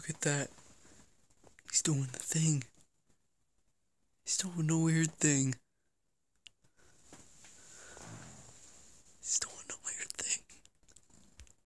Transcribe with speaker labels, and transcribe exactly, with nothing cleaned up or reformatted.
Speaker 1: Look at that. He's doing the thing. He's doing the weird thing.